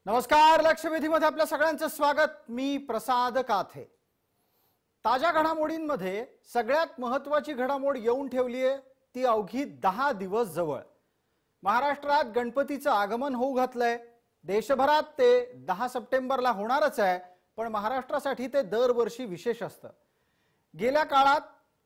नमस्कार. लक्षवेधीमध्ये आपल्या सगळ्यांचं स्वागत. मी प्रसाद काथे. ताज्या घडामोडींमध्ये सगळ्यात महत्त्वाची घडामोड येऊन ठेवली आहे ती अवघी 10 दिवस जवळ. महाराष्ट्रात गणपतीचं आगमन होऊ घातलंय. देशभरात ते 10 सप्टेंबरला होणारच आहे, पण महाराष्ट्रासाठी ते दरवर्षी विशेष असतं. गेल्या काळात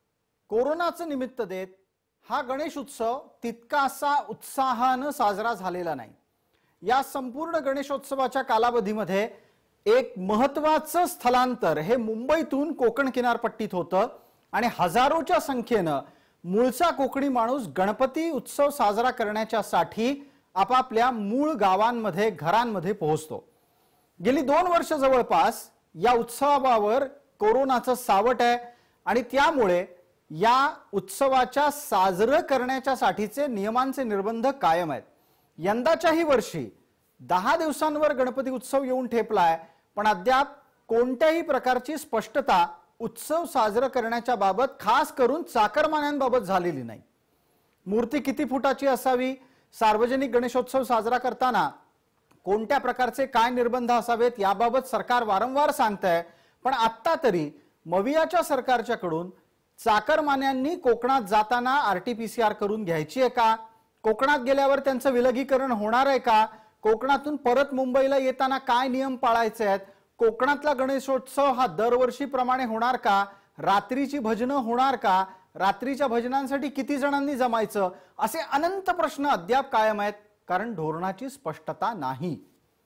कोरोनाचं निमित्त देत हा गणेश उत्सव तितकासा उत्साहानं साजरा झालेला नाही. या संपूर्ण गणेशोत्सवाच्या कालावधीमध्ये एक महत्त्वाचं स्थलांतर हे मुंबईतून कोकण किनारपट्टीत होतं आणि हजारोच्या संख्येनं मूळचा कोकणी माणूस गणपती उत्सव साजरा करण्याच्यासाठी आपापल्या मूळ गावांमध्ये घरांमध्ये पोहोचतो. गेली 2 वर्ष जवळपास या उत्सवावर कोरोनाचं सावट आहे आणि त्यामुळे या उत्सवाच्या साजरं करण्याच्यासाठीचे नियमांचे निर्बंध कायम आहेत. यंदाच्याही वर्षी 10 दिवसांवर गणपती उत्सव येऊन ठेपलाय, पण अद्याप कोणत्याही प्रकारची स्पष्टता उत्सव साजरा करण्याच्या बाबत, खास करून चाकरमान्यांबाबत झालेली नाही. मूर्ती किती फुटाची असावी, सार्वजनिक गणेशोत्सव साजरा करताना कोणत्या प्रकारचे काय निर्बंध असावेत याबाबत सरकार वारंवार सांगतंय, पण आत्ता तरी मवियाच्या सरकारच्याकडून चाकरमान्यांनी कोकणात जाताना RT-PCR करून घ्यायची आहे का, कोकणात गेल्यावर त्यांचं विलगीकरण होणार आहे का, कोकणातून परत मुंबईला येताना काय नियम पाळायचे आहेत, कोकणातला गणेशोत्सव हा दरवर्षीप्रमाणे होणार का, रात्रीची भजनं होणार का, रात्रीच्या भजनांसाठी किती जणांनी जमायचं, असे अनंत प्रश्न अद्याप कायम आहेत, कारण धोरणाची स्पष्टता नाही.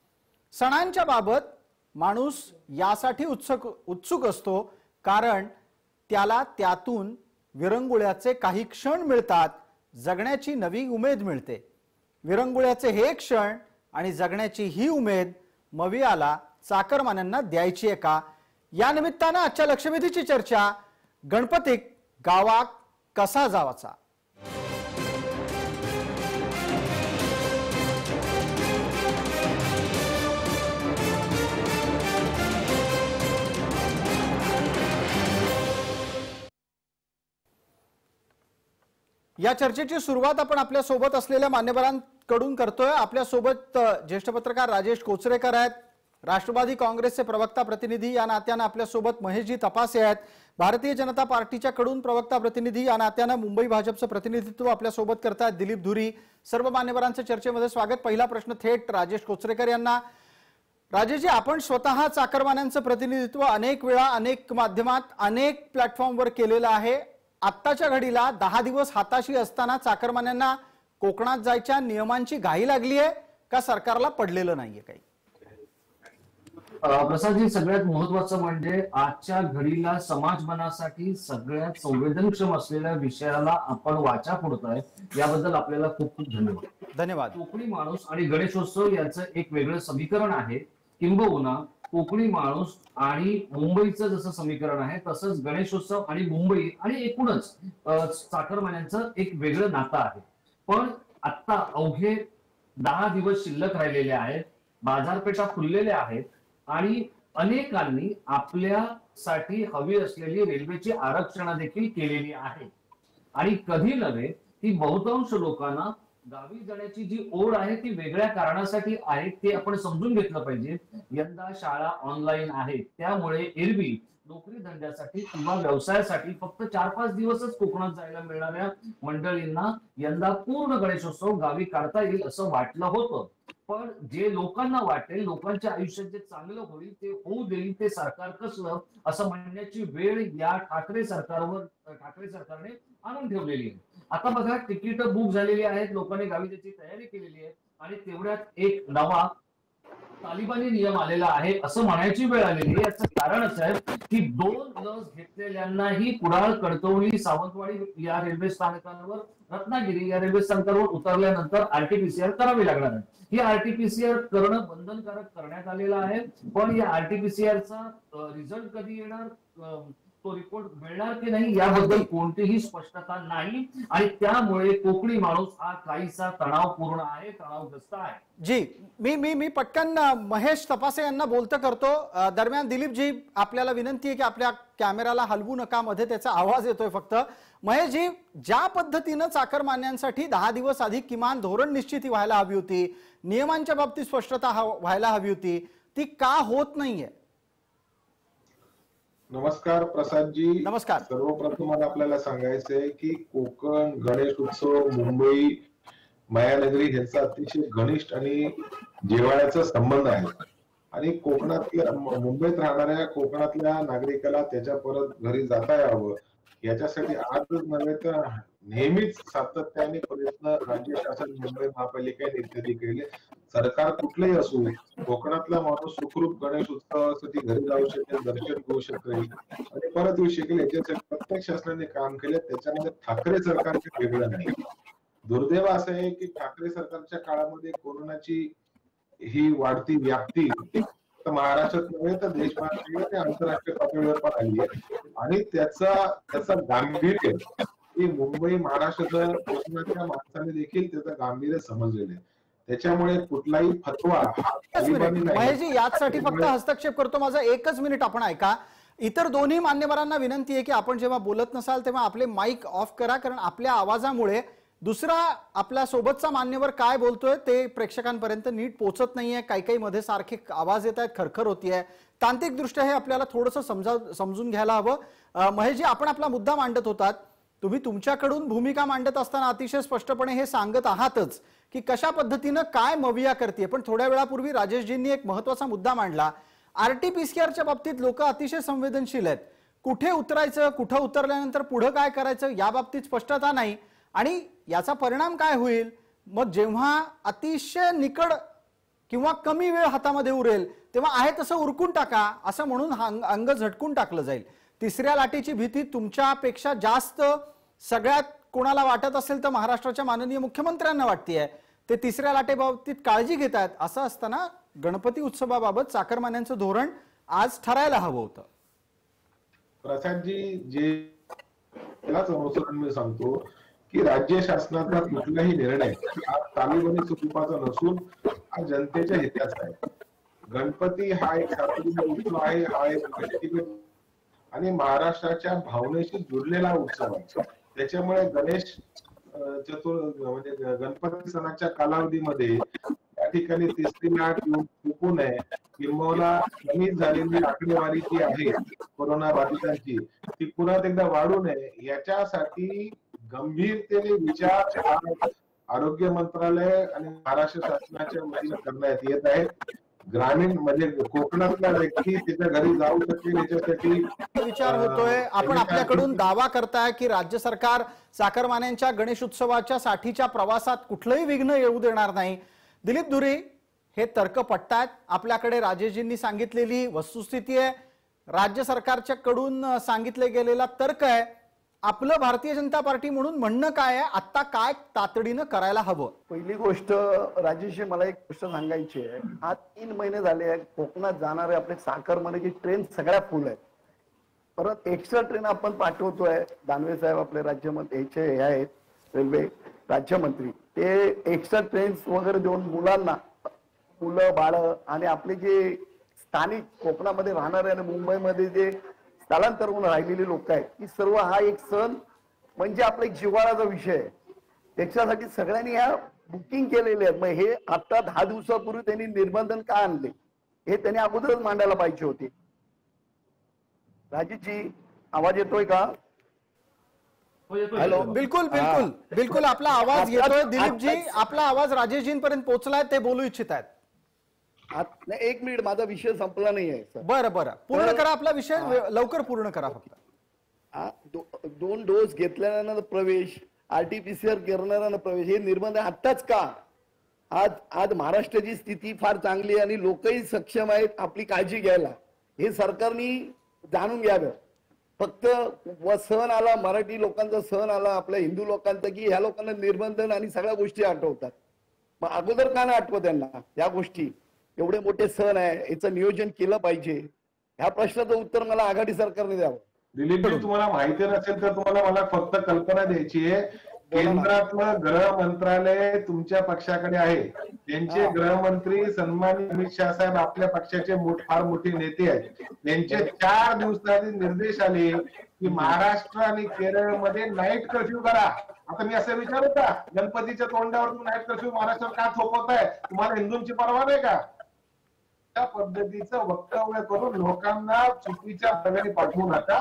सणांच्या बाबत माणूस यासाठी उत्सुक असतो कारण त्याला त्यातून विरंगुळ्याचे काही क्षण मिळतात, जगण्याची नवी उमेद मिळते. विरंगुळ्याचे हे क्षण आणि जगण्याची ही उमेद मवियाला चाकरमान्यांना द्यायची आहे का, या निमित्तानं आजच्या लक्षवेधीची चर्चा गणपतीक गावात कसा जावाचा. या चर्चेची सुरुवात आपण आपल्या सोबत असलेल्या मान्यवरांकडून करतोय. आपल्या सोबत ज्येष्ठ पत्रकार राजेश कोचरेकर आहेत, राष्ट्रवादी काँग्रेसचे प्रवक्ता प्रतिनिधी या नात्यानं आपल्या सोबत महेशजी तपासे आहेत, भारतीय जनता पार्टीच्या कडून प्रवक्ता प्रतिनिधी या नात्यानं मुंबई भाजपचं प्रतिनिधित्व आपल्या सोबत करतात दिलीप धुरी. सर्व मान्यवरांचं चर्चेमध्ये स्वागत. पहिला प्रश्न थेट राजेश कोचरेकर यांना. राजेशजी, आपण स्वतः चाकरमान्यांचं प्रतिनिधित्व अनेक वेळा अनेक माध्यमात अनेक प्लॅटफॉर्मवर केलेलं आहे. आत्ताच्या घडीला 10 दिवस हाताशी असताना चाकरमान्यांना कोकणात जायच्या नियमांची घाई लागली आहे का सरकारला पडलेलं नाहीये काही? प्रसादजी, सगळ्यात महत्वाचं म्हणजे आजच्या घडीला समाजमनासाठी सगळ्यात संवेदनक्षम असलेल्या विषयाला आपण वाचा फोडतोय, याबद्दल आपल्याला खूप खूप धन्यवाद. धन्यवाद. कोकणी माणूस आणि गणेशोत्सव याचं एक वेगळं समीकरण आहे. किंबहुना कोकणी माणूस आणि मुंबईचं जसं समीकरण आहे तसंच गणेशोत्सव आणि मुंबई आणि एकूणच चाकरमान्यांचं एक वेगळं नातं आहे. पण आता अवघे 10 दिवस शिल्लक राहिलेले आहेत, बाजारपेठा खुललेल्या आहेत आणि अनेकांनी आपल्यासाठी हवी असलेली रेल्वेची आरक्षण देखील केलेली आहे. आणि कधी नव्हे ती बहुतांश लोकांना गावी जाण्याची जी ओढ आहे ती वेगळ्या कारणासाठी आहे, ते आपण समजून घेतलं पाहिजे. यंदा शाळा ऑनलाईन आहेत, त्यामुळे एरवी नोकरी धंद्यासाठी किंवा व्यवसायासाठी फक्त 4-5 दिवसच कोकणात जायला मिळणाऱ्या मंडळींना यंदा पूर्ण गणेशोत्सव गावी काढता येईल असं वाटलं होतं. पण जे लोकांना वाटेल, लोकांच्या आयुष्यात जे चांगलं होईल ते होऊ देईल ते सरकार कसलं असं म्हणण्याची वेळ या ठाकरे सरकारने आणून ठेवलेली आहे. आता बघा, तिकीट बुक झालेली आहेत, लोकांनी गावी त्याची तयारी केलेली आहे आणि तेवढ्यात एक नवा तालिबानी नियम आलेला आहे असं म्हणायची वेळ आलेली आहे. याचं कारणच आहे की 2 लस घेतलेल्यांनाही कुडाळ, कणकवली, सावंतवाडी या रेल्वे स्थानकांवर, रत्नागिरी या रेल्वे स्थानकावर उतरल्यानंतर RT-PCR करावी लागणार आहे. ही RT-PCR करणं बंधनकारक करण्यात आलेलं आहे. पण या RT-PCR चा रिझल्ट कधी येणार, तो रिपोर्ट मिळणार की नाही याबद्दल कोणतीही स्पष्टता नाही आणि त्यामुळे कोकणी माणूस हा काहीसा तणावपूर्ण आहे, तणावग्रस्त आहे. जी मी मी मी पटकन महेश तपासे यांना बोलतं करतो. दरम्यान दिलीपजी, आपल्याला विनंती आहे की आपल्या कॅमेराला हलवू नका, मध्ये त्याचा आवाज येतोय फक्त. महेशजी, ज्या पद्धतीनं चाकरमान्यांसाठी 10 दिवस आधी किमान धोरण निश्चिती व्हायला हवी होती, नियमांच्या बाबतीत स्पष्टता व्हायला हवी होती, ती का होत नाहीये? नमस्कार प्रसादजी. नमस्कार. सर्वप्रथम मला आपल्याला सांगायचंय की कोकण गणेश उत्सव, मुंबई मायानगरी यांचा अतिशय घनिष्ठ आणि जिव्हाळ्याचा संबंध आहे आणि कोकणातल्या मुंबईत राहणाऱ्या कोकणातल्या नागरिकाला त्याच्या परत घरी जाता यावं याच्यासाठी आजच नव्हे तर नेहमीच सातत्याने प्रयत्न राज्य शासन, मुंबई महापालिकेने इत्यादी केले. सरकार कुठलंही असू, कोकणातला माणूस सुखरूप गणेश उत्सवासाठी घरी जाऊ शकेल, दर्शन घेऊ शकेल आणि परत येऊ शकेल याच्यासाठी प्रत्येक शासनाने काम केलं. त्याच्यामध्ये ठाकरे सरकारचे वेगळं नाही. दुर्दैव असं आहे की ठाकरे सरकारच्या काळामध्ये कोरोनाची ही वाढती व्याप्ती महाराष्ट्रात नव्हे तर देशभरात ते आंतरराष्ट्रीय पातळीवर पण आली आहे आणि त्याचा गांभीर्य ही मुंबई महाराष्ट्राच्या कोकणाच्या माणसाने देखील त्याचं गांभीर्य समजलेलं आहे. त्याच्यामुळे कुठलाही फतवा महेशजी, यासाठी फक्त हस्तक्षेप करतो, माझा 1 मिनिट आपण ऐका. इतर दोन्ही मान्यवरांना विनंती आहे की आपण जेव्हा बोलत नसाल तेव्हा आपले माईक ऑफ करा, कारण आपल्या आवाजामुळे दुसरा आपल्या सोबतचा मान्यवर काय बोलतोय ते प्रेक्षकांपर्यंत नीट पोहोचत नाहीये. काही काही मध्ये सारखे आवाज येत आहेत, खरखर होतीये. तांत्रिक दृष्ट्या हे आपल्याला थोडंसं समजून घ्यायला हवं. महेशजी, आपण आपला मुद्दा मांडत होतात. तुम्ही तुमच्याकडून भूमिका मांडत असताना अतिशय स्पष्टपणे हे सांगत आहातच की कशा पद्धतीनं काय मविया करते. पण थोड्या वेळापूर्वी राजेशजींनी एक महत्वाचा मुद्दा मांडला. आरटीपीसीआरच्या बाबतीत लोक अतिशय संवेदनशील आहेत. कुठे उतरायचं, कुठं उतरल्यानंतर पुढे काय करायचं या बाबतीत स्पष्टता नाही आणि याचा परिणाम काय होईल. मग जेव्हा अतिशय निकड किंवा कमी वेळ हातामध्ये उरेल तेव्हा आहे तसं उरकून टाका असं म्हणून अंग झटकून टाकलं जाईल. तिसऱ्या लाटेची भीती तुमच्यापेक्षा जास्त सगळ्यात कोणाला वाटत असेल तर महाराष्ट्राच्या माननीय मुख्यमंत्र्यांना वाटतेय. ते तिसऱ्या लाटेबाबतीत काळजी घेत आहेत. असं असताना गणपती उत्सवाबाबत चाकरमान्यांचं धोरण आज ठरायला हवं होतं. प्रसादजी, जे त्यालाच अनुसरण मी सांगतो की राज्य शासनाचा कुठलाही निर्णय हा तालिबानी स्वरूपाचा नसून हा जनतेच्या हिताचा आहे. गणपती हा एक सार्वजनिक उत्सव आहे, हा एक व्यक्तिगत आणि महाराष्ट्राच्या भावनेशी जुडलेला उत्सव आहे. त्याच्यामुळे गणेश म्हणजे गणपती सणाच्या कालावधीमध्ये या ठिकाणी तिसरी लाट चुकू नये, किंबहुना कमी झालेली आकडेवारी जी आहे कोरोना बाधितांची ती पुन्हा एकदा वाढू नये याच्यासाठी गंभीरतेने विचार आरोग्य मंत्रालय आणि महाराष्ट्र शासनाच्या वतीने करण्यात येत आहे. ग्रामीण म्हणजे कोकणातला व्यक्ती त्याच्या घरी जाऊ शकेल याच्यासाठी विचार होतोय. आपण आपल्याकडून दावा करताय की राज्य सरकार चाकरमान्यांच्या गणेश उत्सवाच्या साठीच्या प्रवासात कुठलंही विघ्न येऊ देणार नाही. दिलीप धुरी, हे तर्क पटतायत. आपल्याकडे राजेशजींनी सांगितलेली वस्तुस्थिती आहे, राज्य सरकारच्या कडून सांगितले गेलेला तर्क आहे. आपलं भारतीय जनता पार्टी म्हणून म्हणणं काय आहे, आता काय तातडीनं करायला हवं? पहिली गोष्ट राजेश, मला एक गोष्ट सांगायची आहे. आज 3 महिने झाले कोकणात जाणारे आपले चाकरमान्याची ट्रेन सगळ्या फुल आहेत. परत एक्स्ट्रा ट्रेन आपण पाठवतोय. दानवे साहेब आपले राज्यमंत्री हे आहेत रेल्वे राज्यमंत्री, ते एक्स्ट्रा ट्रेन्स वगैरे देऊन मुलांना, मुलं बाळ आणि आपले जे स्थानिक कोकणामध्ये राहणारे आणि मुंबईमध्ये जे स्थलांतर होऊन राहिलेली लोक आहेत, की सर्व हा एक सण म्हणजे आपला एक जिव्हाळ्याचा विषय आहे. त्याच्यासाठी सगळ्यांनी ह्या बुकिंग केलेले आहेत. मग हे आता 10 दिवसापूर्वी त्यांनी निर्बंधन का आणले हे त्यांनी अगोदरच मांडायला पाहिजे होते. राजेशजी, आवाज येतोय का? हॅलो. बिलकुल बिलकुल बिलकुल आपला आवाज येतोय. दिलीपजी, आपला आवाज राजेशजींपर्यंत पोहोचलाय, ते बोलू इच्छित आहेत. 1 मिनिट, माझा विषय संपला नाहीये. बरं बरं, पूर्ण करा आपला विषय, लवकर पूर्ण करा फक्त. 2 डोस घेतल्यानंतर प्रवेश, आरटीपीसीआर करणाऱ्यांना प्रवेश, हे निर्बंध आत्ताच का? आज महाराष्ट्राची स्थिती फार चांगली आहे आणि लोकही सक्षम आहेत आपली काळजी घ्यायला. हे सरकारने जाणून घ्यावं. फक्त सण आला, मराठी लोकांचा सण आला, आपल्या हिंदू लोकांचा, की ह्या लोकांना निर्बंधन आणि सगळ्या गोष्टी आठवतात. मग अगोदर का नाही आठवत त्यांना या गोष्टी? एवढे मोठे सण आहे, याचं नियोजन केलं पाहिजे. ह्या प्रश्नाचं उत्तर मला आघाडी सरकारने द्यावं. दिलीपजी, तुम्हाला माहिती नसेल तर तुम्हाला मला फक्त कल्पना द्यायची आहे. केंद्रातलं गृह मंत्रालय तुमच्या पक्षाकडे आहे. त्यांचे गृहमंत्री सन्माननीय अमित शाह साहेब आपल्या पक्षाचे फार मोठे नेते आहेत. त्यांचे 4 दिवसाआधी निर्देश आले की महाराष्ट्र आणि केरळमध्ये नाईट कर्फ्यू करा. आता मी असं विचारू का, गणपतीच्या तोंडावर तुम्ही नाईट कर्फ्यू महाराष्ट्रात का थोपवताय? तुम्हाला हिंदूंची पर्वा नाही का? त्या पद्धतीचं वक्तव्य करून लोकांना चुकीच्या मार्गाने पाठवू नका.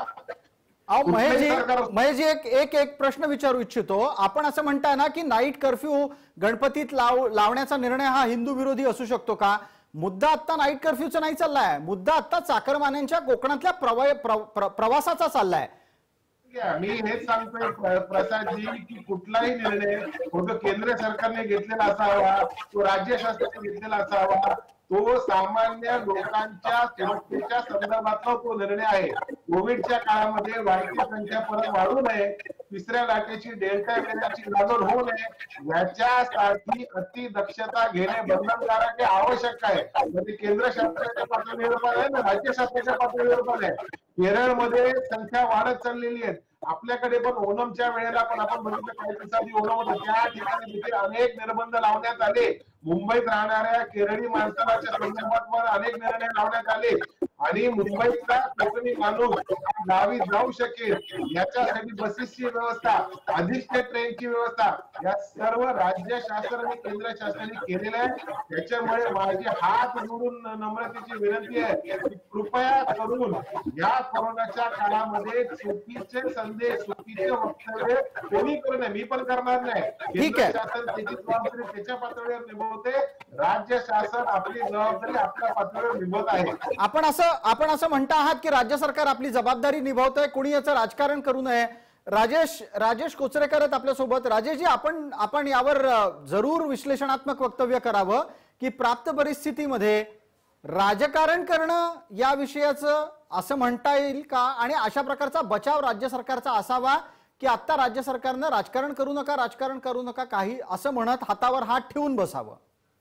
महेशजी एक प्रश्न विचारू इच्छितो. आपण असं म्हणताय ना की नाईट कर्फ्यू गणपतीत लावण्याचा निर्णय हा हिंदू विरोधी असू शकतो का? मुद्दा आता नाईट कर्फ्यूचा नाही चाललाय, मुद्दा आता चाकरमान्यांच्या कोकणातल्या प्रवासाचा चाललाय. मी हेच सांगतोय प्रसादजी की कुठलाही निर्णय केंद्र सरकारने घेतलेला असावा, तो राज्य शासनाने घेतलेला असावा, तो सामान्य लोकांच्या सुरक्षेच्या संदर्भातला तो निर्णय आहे. कोविडच्या काळामध्ये वाढती संख्या परत वाढू नये, तिसऱ्या लाटेची डेल्टा वेरिएंटची लागण होऊ नये याच्यासाठी अतिदक्षता घेणे बंधनकारक आवश्यक आहे. म्हणजे केंद्र शासनाच्या पातळीवर पण आहे ना, राज्य शासनाच्या पातळीवर पण आहे. केरळमध्ये संख्या वाढत चाललेली आहे. आपल्याकडे पण ओणमच्या वेळेला पण आपण बघितलं काही दिवसांनी ओणम होतं, त्या ठिकाणी तिथे अनेक निर्बंध लावण्यात आले. मुंबईत राहणाऱ्या केरळी माणसाच्या संदर्भात पण अनेक निर्णय लावण्यात आले आणि मुंबईतला कोकणी माणूस गावी जाऊ शकेल याच्यासाठी बसेसची व्यवस्था, अधिष्ठित ट्रेनची व्यवस्था या सर्व राज्य शासन आणि केंद्र शासनाने केलेलं आहे. त्याच्यामुळे माझी हात जोडून नम्रतेची विनंती आहे की कृपया करून या कोरोनाच्या काळामध्ये चुकीचे संदेश, चुकीचे वक्तव्य कोणी करू नये. मी पण करणार नाही. केंद्र शासन त्याची जबाबदारी त्याच्या पातळीवर निभवते, राज्य शासन आपली जबाबदारी आपल्या पातळीवर निभवत आहे. आपण असं म्हणता आहात की राज्य सरकार आपली जबाबदारी निभावतंय, कोणी याचं राजकारण करू नये. राजेश कोचरेकर आहेत आपल्यासोबत. राजेशजी, आपण यावर जरूर विश्लेषणात्मक वक्तव्य करावं की प्राप्त परिस्थितीमध्ये राजकारण करणं या विषयाचं असं म्हणता येईल का? आणि अशा प्रकारचा बचाव राज्य सरकारचा असावा की आता राज्य सरकारनं राजकारण करू नका काही असं म्हणत हातावर हात ठेवून बसावं?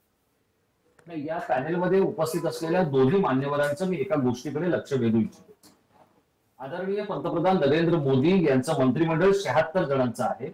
या पॅनेलमध्ये उपस्थित असलेल्या दोन्ही मान्यवरांचं मी एका गोष्टीकडे लक्ष वेधू इच्छितो. आदरणीय पंतप्रधान नरेंद्र मोदी यांचं मंत्रिमंडळ 76 जणांचं आहे.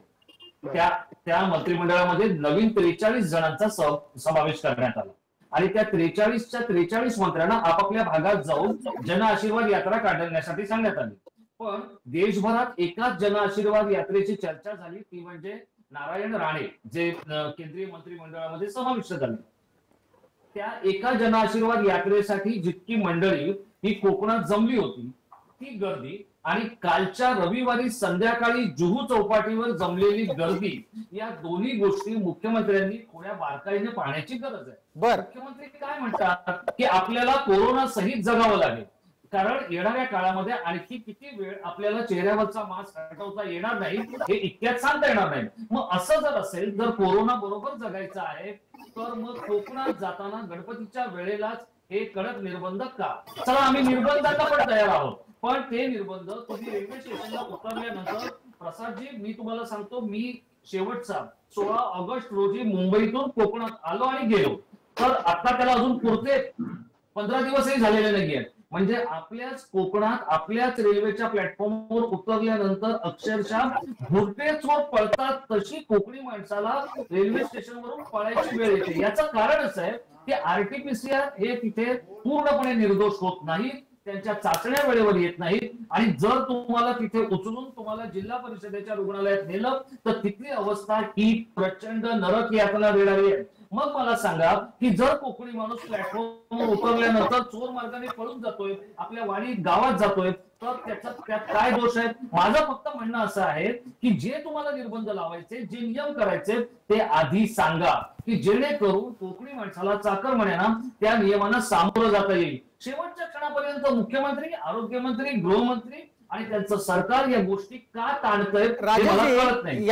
त्या मंत्रिमंडळामध्ये नवीन 43 जणांचा समावेश करण्यात आला आणि त्या 43च्या 43 मंत्र्यांना आपापल्या भागात जाऊन जन आशीर्वाद यात्रा काढण्यासाठी सांगण्यात आली. पण देशभरात एकाच जन आशीर्वाद यात्रेची चर्चा झाली, ती म्हणजे नारायण राणे जे केंद्रीय मंत्रिमंडळामध्ये समाविष्ट झाले. त्या एका जन आशीर्वाद यात्रेसाठी जितकी मंडळी ही कोकणात जमली होती ती गर्दी आणि कालच्या रविवारी संध्याकाळी जुहू चौपाटीवर जमलेली गर्दी, या दोन्ही गोष्टी मुख्यमंत्र्यांनी थोड्या बारकाईने पाहण्याची गरज आहे. मुख्यमंत्री काय म्हणतात की आपल्याला कोरोना सहित जगावं लागेल, कारण येणाऱ्या काळामध्ये आणखी किती वेळ आपल्याला चेहऱ्यावरचा मास्क हटवता येणार नाही हे इतक्यात सांगता येणार नाही. मग असं जर असेल, जर कोरोना बरोबर जगायचं आहे तर मग कोकणात जाताना गणपतीच्या वेळेलाच हे कडक निर्बंध का? चला, आम्ही निर्बंधाला पण तयार आहोत, पण ते निर्बंध तुम्ही रेल्वे स्टेशनला उतरल्यानंतर, प्रसादजी मी तुम्हाला सांगतो, मी शेवटचा 16 ऑगस्ट रोजी मुंबईतून कोकणात आलो आणि गेलो, तर आता त्याला अजून पुरते 15 दिवसही झालेले नाहीये. म्हणजे आपल्याच कोकणात आपल्याच रेल्वेच्या प्लॅटफॉर्मवर उतरल्यानंतर अक्षरशः भुरटे चोर पळतात तशी कोकणी माणसाला रेल्वे स्टेशनवरून पळायची वेळ येते. याचं कारण असं आहे की आरटीपीसीआर हे तिथे पूर्णपणे निर्दोष होत नाही, त्यांच्या चाचण्या वेळेवर येत नाहीत आणि जर तुम्हाला तिथे उचलून तुम्हाला जिल्हा परिषदेच्या रुग्णालयात नेलं तर तिथली अवस्था ही प्रचंड नरक यातना देणारी आहे. मग मला सांगा की जर कोकणी माणूस प्लॅटफॉर्मवर उतरल्यानंतर चोर मार्गाने पळून जातोय, आपल्या वाडी गावात जातोय, तर त्यात काय दोष आहे? माझं फक्त म्हणणं असं आहे की जे तुम्हाला निर्बंध लावायचे, जे नियम करायचे ते आधी सांगा की जेणेकरून कोकणी माणसाला, चाकरमान्यांना त्या नियमांना सामोरं जाता येईल. शेवटच्या क्षणापर्यंत मुख्यमंत्री, आरोग्यमंत्री, गृहमंत्री आणि त्यांचं सरकार या गोष्टी का ताणतंय कळत नाही.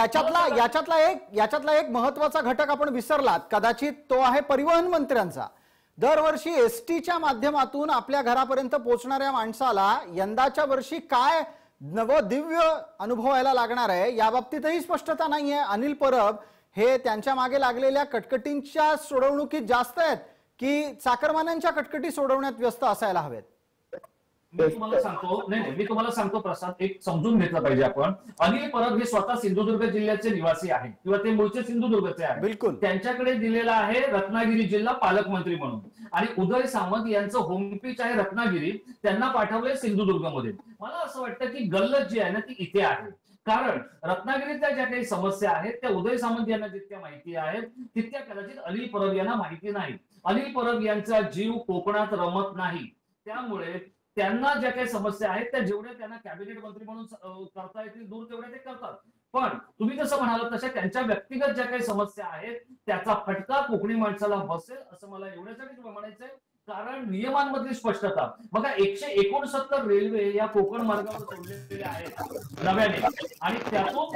याच्यातला एक महत्वाचा घटक आपण विसरलात कदाचित, तो आहे परिवहन मंत्र्यांचा. दरवर्षी एसटीच्या माध्यमातून आपल्या घरापर्यंत पोहोचणाऱ्या माणसाला यंदाच्या वर्षी काय नवदिव्य अनुभवायला लागणार आहे या बाबतीतही स्पष्टता नाहीये. अनिल परब हे त्यांच्या मागे लागलेल्या कटकटींच्या सोडवणुकीत जास्त आहेत की चाकरमान्यांच्या कटकटी सोडवण्यात व्यस्त असायला हवेत? मी तुम्हाला सांगतो, नाही मी तुम्हाला सांगतो प्रसाद, एक समजून घेतलं पाहिजे आपण. अनिल परब हे स्वतः सिंधुदुर्ग जिल्ह्याचे निवासी आहेत किंवा ते मूळचे सिंधुदुर्गचे आहेत. बिलकुल. त्यांच्याकडे दिलेला आहे रत्नागिरी जिल्हा पालकमंत्री म्हणून, आणि उदय सामंत यांचं होम पिच आहे रत्नागिरी, त्यांना पाठवलंय सिंधुदुर्गमध्ये. मला असं वाटतं की गल्लत जी आहे ना ती इथे आहे. कारण रत्नागिरीतल्या ज्या काही समस्या आहेत त्या उदय सामंत यांना जितक्या माहिती आहेत तितक्या कदाचित अनिल परब यांना माहिती नाही. अनिल परब यांचा जीव कोकणात रमत नाही, त्यामुळे त्यांना ज्या काही समस्या आहेत त्या जेवढ्या त्यांना कॅबिनेट मंत्री म्हणून करता येतील दूर तेवढ्या ते करतात. पण तुम्ही जसं म्हणालात तशा त्यांच्या व्यक्तिगत ज्या काही समस्या आहेत त्याचा फटका कोकणी माणसाला बसेल असं मला एवढ्यासाठी म्हणायचंय. कारण नियमांमधली स्पष्टता बघा, 169 रेल्वे या कोकण मार्गावर सोडलेल्या आहेत नव्याने, आणि त्यातून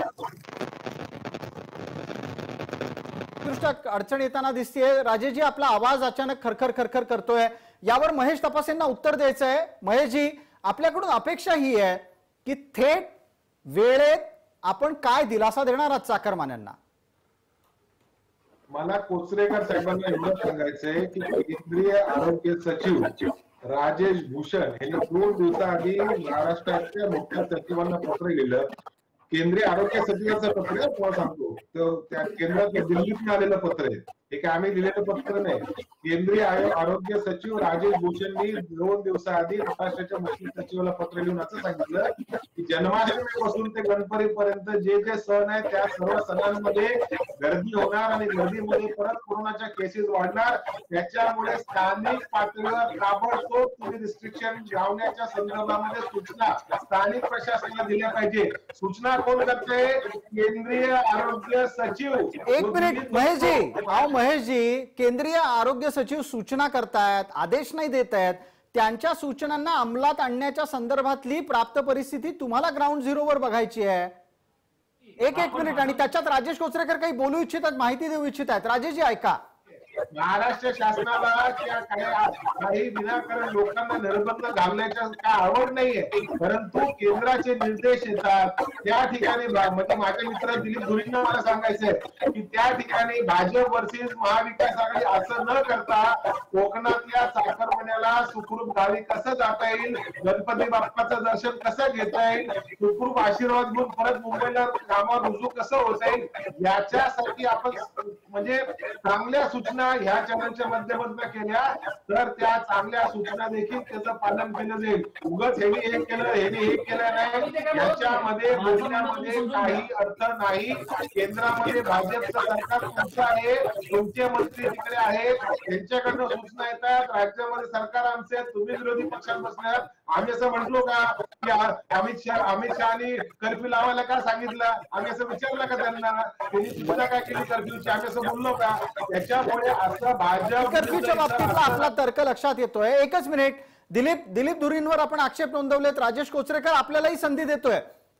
अडचण येताना दिसतेय. राजेशजी, आपला आवाज अचानक खरखर खरखर करतोय, यावर महेश तपासेंना उत्तर द्यायचं आहे. महेशजी, आपल्याकडून अपेक्षा ही आहे की थेट वेळेत आपण काय दिलासा देणार आहात चाकरमान्यांना? मला कोचरेकर साहेबांना एवढं सांगायचंय की केंद्रीय आरोग्य सचिव राजेश भूषण यांनी 2 दिवसाआधी महाराष्ट्राच्या मुख्य सचिवांना पत्र लिहिलं. केंद्रीय आरोग्य सचिवाचं पत्र आहे, तुम्हाला सांगतो. तर त्या केंद्रात दिल्लीतून आलेलं पत्र आहे, हे काय आम्ही लिहिलेलं पत्र नाही. केंद्रीय आरोग्य सचिव राजेश भूषणनी 2 दिवसाआधी महाराष्ट्राच्या मुख्य सचिवाला पत्र लिहून असं सांगितलं की जन्माष्टमीपासून ते गणपतीपर्यंत जे जे सण आहेत त्या सर्व सणांमध्ये गर्दी होणार आणि गर्दीमध्ये परत कोरोनाच्या केसेस वाढणार. त्याच्यामुळे स्थानिक पातळीवर ताबडतोब तुम्ही रिस्ट्रिक्शन लावण्याच्या संदर्भामध्ये सूचना स्थानिक प्रशासनाला दिल्या पाहिजे. सूचना कोण करते? केंद्रीय आरोग्य सचिव. एक मिनिट महेशजी, केंद्रीय आरोग्य सचिव सूचना करतायत, आदेश नाही देत आहेत. त्यांच्या सूचनांना अंमलात आणण्याच्या संदर्भातली प्राप्त परिस्थिती तुम्हाला ग्राउंड झिरोवर बघायची आहे. एक मिनिट, आणि त्याच्यात राजेश कोचरेकर काही बोलू इच्छितात, माहिती देऊ इच्छित आहेत. राजेशजी ऐका. महाराष्ट्र शासनाला काही विनाकारण लोकांना निर्बंध घालण्याच्या काय आवड नाहीये, परंतु केंद्राचे निर्देश येतात त्या ठिकाणी म्हणजे माझे मित्र दिलीप धुरींना मला सांगायचंय की त्या ठिकाणी भाजप वर्सेस महाविकास आघाडी असं न करता कोकणातल्या चाकरमान्याला सुखरूप गावी कसं जाता येईल, गणपती बाप्पाचं दर्शन कसं घेता येईल, सुखरूप आशीर्वाद घेऊन परत मुंबईला कामावर रुजू कसं होता येईल, याच्यासाठी आपण म्हणजे चांगल्या सूचना ह्या चॅनलच्या माध्यमातून केल्या तर त्या चांगल्या सूचना देखील त्याचं पालन केलं जाईल. उगाच हेनी हे केलं हेनी हे केलं नाही, याच्यामध्ये बोलण्यामध्ये काही अर्थ नाही. केंद्रामध्ये भाजपचं सरकार तुमचं आहे, तुमचे मंत्री तिकडे आहेत, त्यांच्याकडनं सूचना येतात. राज्यामध्ये सरकार आमचे, तुम्ही विरोधी पक्षात बसणार. आम्ही असं म्हटलो का की अमित शहानी कर्फ्यू लावायला का सांगितलं? आम्ही असं विचारलं का त्यांना? त्यांनी सूचना काय केली कर्फ्यूची? आम्ही असं बोललो का? त्याच्यामुळे असं भाजप कर्फ्यूच्या बाबतीतला आपला तर्क लक्षात येतोय. एकच मिनिट, दिलीप धुरींवर आपण आक्षेप नोंदवलेत. राजेश कोचरेकर आपल्यालाही संधी देतोय.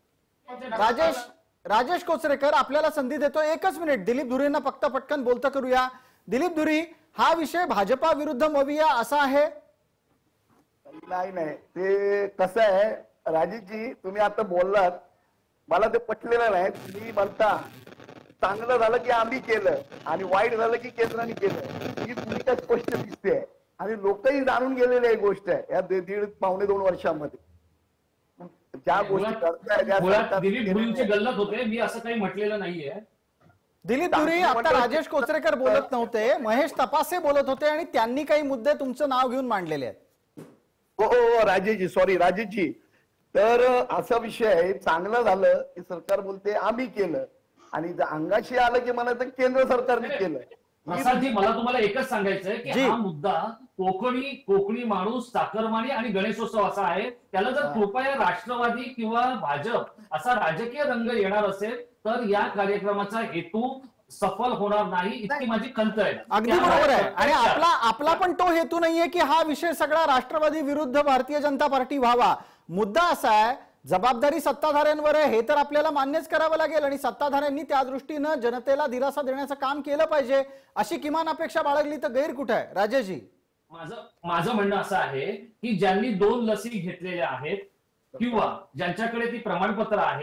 राजेश कोचरेकर आपल्याला संधी देतोय. एकच मिनिट, दिलीप धुरींना फक्त पटकन बोलतं करूया. दिलीप धुरी, हा विषय भाजपा विरुद्ध मविया असा आहे? नाही, ते कसं आहे राजेशजी, तुम्ही आता बोललात, मला ते पटलेलं नाही. तुम्ही म्हणता चांगलं झालं की आम्ही केलं आणि वाईट झालं की केंद्राने केलं, ही भूमिका स्पष्ट दिसते आणि लोकही जाणून गेलेली आहे गोष्ट आहे या 1.5-2 वर्षामध्ये. ज्या गोष्टी करताय दिलीप धुरींचे गल्लत होते, मी असं काही म्हटलेलं नाहीये. दिलीप धुरी, आता राजेश कोचरेकर बोलत नव्हते, महेश तपासे बोलत होते आणि त्यांनी काही मुद्दे तुमचं नाव घेऊन मांडलेले आहेत. हो राजेशजी, सॉरी राजेशजी. तर असा विषय आहे, चांगलं झालं की सरकार बोलते आम्ही केलं आणि अंगाशी आलं की मला तर केंद्र सरकारने केलं. प्रसादजी, मला तुम्हाला एकच सांगायचंय की हा मुद्दा कोकणी माणूस, चाकरमानी आणि गणेशोत्सव असा आहे. त्याला जर कृपया राष्ट्रवादी किंवा भाजप असा राजकीय रंग येणार असेल तर या कार्यक्रमाचा हेतू सफल होणार नाही, इतकी माझी खंत आहे. अगदी बरोबर आहे. आणि आपला पण तो हेतू नाहीये की हा विषय सगळा राष्ट्रवादी विरुद्ध भारतीय जनता पार्टी व्हावा. मुद्दा असा आहे, जबाबदारी सत्ताधाऱ्यांवर आहे, हे तर आपल्याला मान्यच करावं लागेल आणि सत्ताधाऱ्यांनी त्या दृष्टीनं जनतेला दिलासा देण्याचं काम केलं पाहिजे, अशी किमान अपेक्षा बाळगली तर गैर कुठे आहे? राजेशजी, माझं म्हणणं असं आहे की ज्यांनी 2 लसी घेतलेल्या आहेत किंवा ज्यांच्याकडे ती प्रमाणपत्र आहेत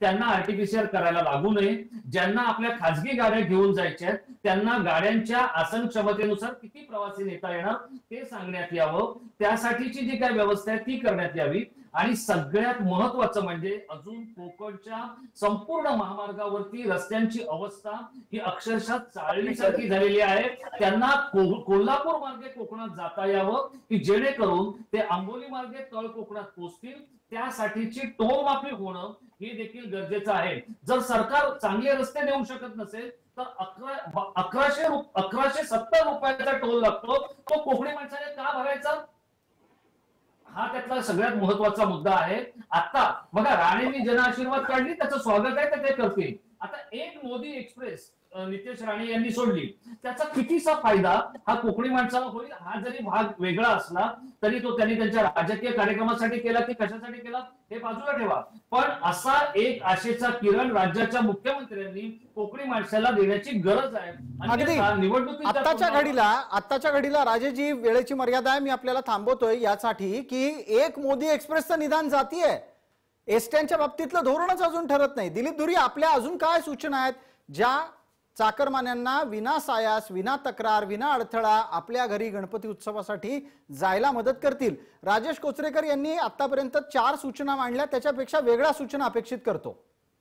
त्यांना आरटीपीसीआर करायला लागू नये. ज्यांना आपल्या खासगी गाड्या घेऊन जायच्या आहेत त्यांना गाड्यांच्या आसन क्षमतेनुसार किती प्रवासी नेता येणार ते सांगण्यात यावं. त्यासाठीची जी काही व्यवस्था आहे ती करण्यात यावी. आणि सगळ्यात महत्वाचं म्हणजे अजून कोकणच्या संपूर्ण महामार्गावरती रस्त्यांची अवस्था ही अक्षरशः चाळणीसारखी झालेली आहे. त्यांना कोल्हापूर मार्गे कोकणात जाता यावं की जेणेकरून ते आंबोली मार्गे तळ कोकणात पोहोचतील. त्यासाठीची टोलमाफी होणं हे देखील गरजेचं आहे. जर सरकार चांगले रस्ते देऊ शकत नसेल तर 1170 रुपयाचा टोल लागतो. तो कोकणी माणसाने का भरायचा हा त्यातला सगळ्यात महत्वाचा मुद्दा आहे. आता बघा राणेंनी जनआशीर्वाद काढली त्याचं स्वागत आहे तर ते करतील. आता एक मोदी एक्सप्रेस नितेश राणे यांनी सोडली त्याचा कितीसा फायदा हा कोकणी माणसाला होईल. हा जरी भाग वेगळा असला तरी तो त्यांनी त्यांच्या राजकीय कार्यक्रमासाठी केला की कशासाठी केला हे बाजूला ठेवा. पण असा एक आशेचा किरण राज्याच्या मुख्यमंत्र्यांनी कोकणी माणसाला देण्याची गरज आहे. निवडणुकी आत्ताच्या घडीला राजेजी वेळेची मर्यादा आहे. मी आपल्याला थांबवतोय यासाठी की एक मोदी एक्सप्रेसचं निदान जातीय. एसट्यांच्या बाबतीतलं धोरणच अजून ठरत नाही. दिलीप धुरी आपल्या अजून काय सूचना आहेत ज्या चाकरमान्यांना विना सायास विना तक्रार विना अडथळा आपल्या घरी गणपती उत्सवासाठी जायला मदत करतील? राजेश कोचरेकर यांनी आतापर्यंत 4 सूचना मांडल्या त्याच्यापेक्षा वेगळ्या सूचना अपेक्षित करतो.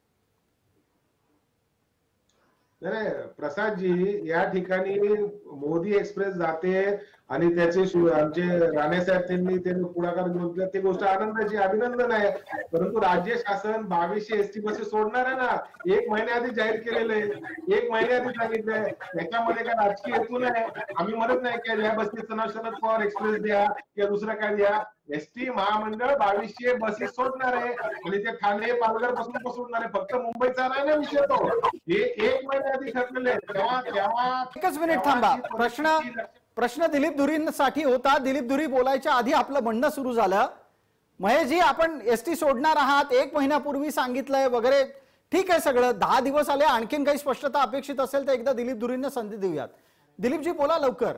नाही प्रसादजी या ठिकाणी मोदी एक्सप्रेस जाते आणि त्याचे आमचे राणेसाहेब त्यांनी पुढाकार घेतला ते गोष्ट आनंदाची अभिनंदन आहे. परंतु राज्य शासन 2200 एसटी बसेस सोडणार आहे ना. 1 महिन्याआधी जाहीर केलेलं आहे. 1 महिन्याआधी सांगितलंय. त्याच्यामध्ये काय राजकीय हेतू नाही. आम्ही म्हणत नाही की या बसचं नाव शरद पवार एक्सप्रेस द्या किंवा दुसरं काय द्या. एसटी महामंडळ 2200 बसेस सोडणार आहे आणि ते ठाणे पालघर पासून सोडणार आहे. फक्त मुंबईचा नाही ना विषय तो. हे 1 महिन्याआधी ठरलेलं आहे. तेव्हा एकच मिनिट थांबा. प्रश्न दिलीप धुरींसाठी होता. दिलीप धुरी बोलायच्या आधी आपलं म्हणणं सुरू झालं. महेशजी आपण एसटी सोडणार आहात 1 महिन्यापूर्वी सांगितलंय वगैरे ठीक आहे सगळं. 10 दिवस आले आणखीन काही स्पष्टता अपेक्षित असेल तर एकदा दिलीप धुरींना संधी देऊयात. दिलीपजी बोला लवकर.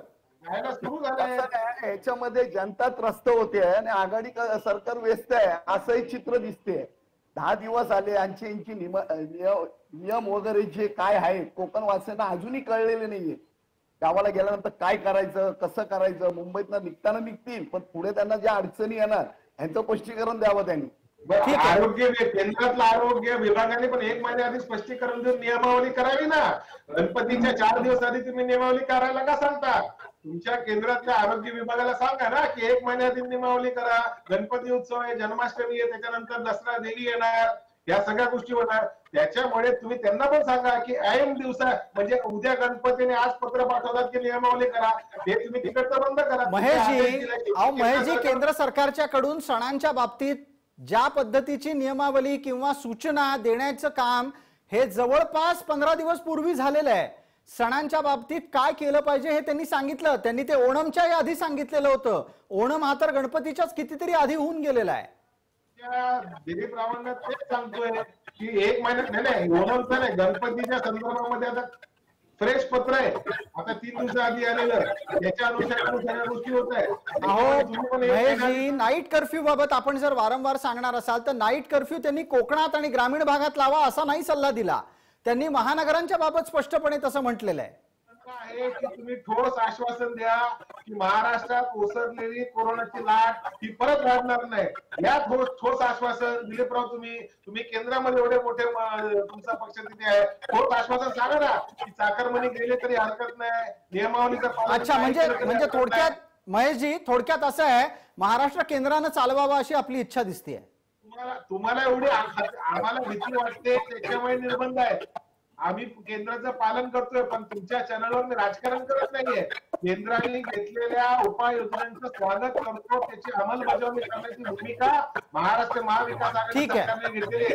याच्यामध्ये जनता त्रस्त होते आणि आघाडी सरकार व्यस्त आहे असंही चित्र दिसते. 10 दिवस आले आणखी नियम वगैरे जे काय आहे कोकण वासियांना अजूनही कळलेले नाहीये. गावाला गेल्यानंतर काय करायचं कसं करायचं. मुंबईतनं निघताना निघतील पण पुढे त्यांना ज्या अडचणी येणार यांचं स्पष्टीकरण द्यावं त्यांनी. आरोग्य केंद्रातल्या आरोग्य विभागाने पण 1 महिन्याआधी स्पष्टीकरण देऊन नियमावली करावी ना. गणपतीच्या 4 दिवस आधी तुम्ही नियमावली करायला का सांगता? तुमच्या केंद्रातल्या आरोग्य विभागाला सांगा ना की 1 महिन्याआधी नियमावली करा. गणपती उत्सव आहे, जन्माष्टमी आहे, त्याच्यानंतर दसरा देवी येणार, या सगळ्या गोष्टी होणार. त्याच्यामुळे तुम्ही त्यांना पण सांगा की ऐन दिवसा म्हणजे उद्या गणपतीने आज पत्र पाठवतात की नियमावली करा. हे तुम्ही तिकडचं बंद करा. महेशजी केंद्र सरकारच्या कडून सणांच्या बाबतीत ज्या पद्धतीची नियमावली किंवा सूचना देण्याचं काम हे जवळपास 15 दिवस पूर्वी झालेलं आहे. सणांच्या बाबतीत काय केलं पाहिजे हे त्यांनी सांगितलं. त्यांनी ते ओणमच्याही आधी सांगितलेलं होतं. ओणम हा तर गणपतीच्याच कितीतरी आधी होऊन गेलेला आहे. दिलीप रावांना तेच सांगतोय की 1 महिन्यात नाही ओणमचं नाही गणपतीच्या संदर्भामध्ये आता फ्रेश पत्र आहे. आता 3 दिवसाआधी आलेलं त्याच्या अनुषंगाने सगळ्या गोष्टी होत आहेत. नाईट कर्फ्यू बाबत आपण जर वारंवार सांगणार असाल तर नाईट कर्फ्यू त्यांनी कोकणात आणि ग्रामीण भागात लावा असा नाही सल्ला दिला. त्यांनी महानगरांच्या बाबत स्पष्टपणे तसं म्हटलेलं आहे की तुम्ही ठोस आश्वासन द्या की महाराष्ट्रात ओसरलेली कोरोनाची लाट ही परत वाढणार नाही. या ठोस आश्वासन दिलीपराव तुम्ही केंद्रामध्ये एवढे मोठे तुमचा पक्ष तिथे आहे. ठोस आश्वासन सांगा ना की चाकरमानी गेले तरी हरकत नाही. नियमावलीचा अच्छा म्हणजे थोडक्यात महेशजी थोडक्यात असं आहे महाराष्ट्र केंद्रानं चालवावा अशी आपली इच्छा दिसते. तुम्हाला एवढी आम्हाला भीती वाटते त्याच्यामुळे निर्बंध आहेत. आम्ही केंद्राचं पालन करतोय पण तुमच्या चॅनलवर मी राजकारण करत नाहीये. केंद्राने घेतलेल्या उपाययोजनांचं स्वागत करतो. त्याची अंमलबजावणी करण्याची भूमिका महाराष्ट्र महाविकास आघाडी सरकारने घेतलेली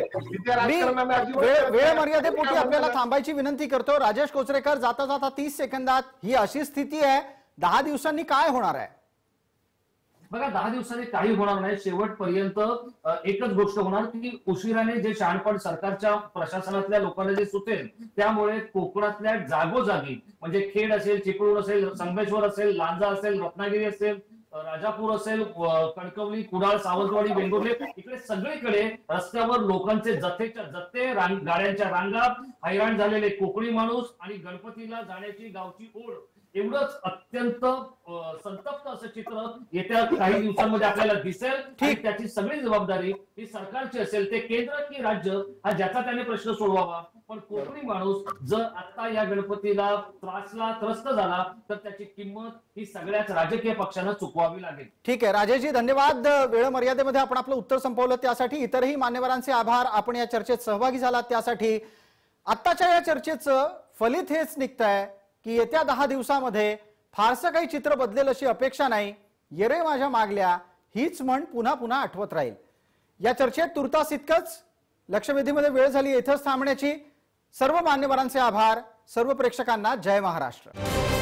आहे. वेळ मर्यादेपोटी आपल्याला थांबायची विनंती करतो. राजेश कोचरेकर जाता जाता 30 सेकंदात ही अशी स्थिती आहे 10 दिवसांनी काय होणार आहे? बघा 10 दिवसांनी काही होणार नाही. शेवटपर्यंत एकच गोष्ट होणार की उशिराने जे शहाणपण सरकारच्या प्रशासनातल्या लोकांना जे सुचेल त्यामुळे कोकणातल्या जागोजागी म्हणजे खेड असेल, चिपळूण असेल, संगमेश्वर असेल, लांजा असेल, रत्नागिरी असेल, राजापूर असेल, कणकवली, कुडाळ, सावंतवाडी, वेंगुर्ले, इकडे सगळीकडे रस्त्यावर लोकांचे जथेच्या जत्ते, गाड्यांच्या रांगा, हैराण झालेले कोकणी माणूस आणि गणपतीला जाण्याची गावची ओढ, एवढंच अत्यंत संतप्त असं चित्र येत्या काही दिवसांमध्ये आपल्याला दिसेल. आणि त्याची सगळी जबाबदारी ही सरकारची असेल, ते केंद्र की राज्य हा ज्याचा त्याने प्रश्न सोडवावा. पण कोकणी माणूस जर आता या गणपतीला त्रस्त झाला तर त्याची किंमत ही सगळ्याच राजकीय पक्षांना चुकवावी लागेल. ठीक आहे राजेशजी, धन्यवाद. वेळ मर्यादेमध्ये आपण आपलं उत्तर संपवलं त्यासाठी. इतरही मान्यवरांचे आभार. आपण या चर्चेत सहभागी झालात त्यासाठी. आत्ताच्या या चर्चेचं फलित हेच निघतंय की येत्या 10 दिवसामध्ये फारसं काही चित्र बदलेल अशी अपेक्षा नाही. येरे माझ्या मागल्या हीच म्हण पुन्हा पुन्हा आठवत राहील. या चर्चेत तुर्तास इतकंच. लक्षवेधीमध्ये वेळ झाली इथंच थांबण्याची. सर्व मान्यवरांचे आभार. सर्व प्रेक्षकांना जय महाराष्ट्र.